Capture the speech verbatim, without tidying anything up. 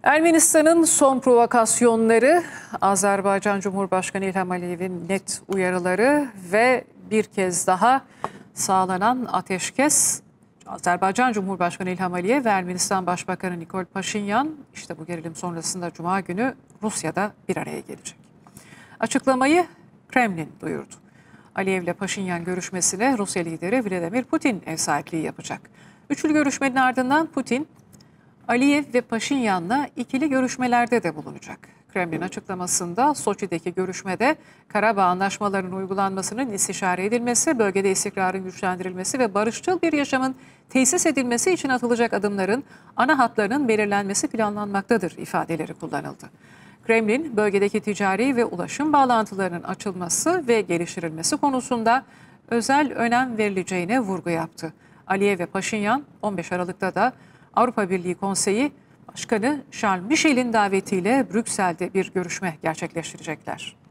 Ermenistan'ın son provokasyonları, Azerbaycan Cumhurbaşkanı İlham Aliyev'in net uyarıları ve bir kez daha sağlanan ateşkes. Azerbaycan Cumhurbaşkanı İlham Aliyev ve Ermenistan Başbakanı Nikol Paşinyan işte bu gerilim sonrasında Cuma günü Rusya'da bir araya gelecek. Açıklamayı Kremlin duyurdu. Aliyev ile Paşinyan görüşmesine Rusya lideri Vladimir Putin ev sahipliği yapacak. Üçlü görüşmenin ardından Putin, Aliyev ve Paşinyan'la ikili görüşmelerde de bulunacak. Kremlin açıklamasında Soçi'deki görüşmede Karabağ anlaşmalarının uygulanmasının istişare edilmesi, bölgede istikrarın güçlendirilmesi ve barışçıl bir yaşamın tesis edilmesi için atılacak adımların ana hatlarının belirlenmesi planlanmaktadır ifadeleri kullanıldı. Kremlin, bölgedeki ticari ve ulaşım bağlantılarının açılması ve geliştirilmesi konusunda özel önem verileceğine vurgu yaptı. Aliyev ve Paşinyan on beş Aralık'ta da Avrupa Birliği Konseyi Başkanı Charles Michel'in davetiyle Brüksel'de bir görüşme gerçekleştirecekler.